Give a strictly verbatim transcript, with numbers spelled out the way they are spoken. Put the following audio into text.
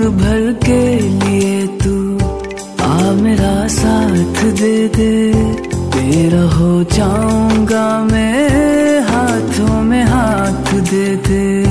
भर के लिए तू आ मेरा साथ दे दे, तेरा हो जाऊंगा मैं, हाथों में हाथ दे दे।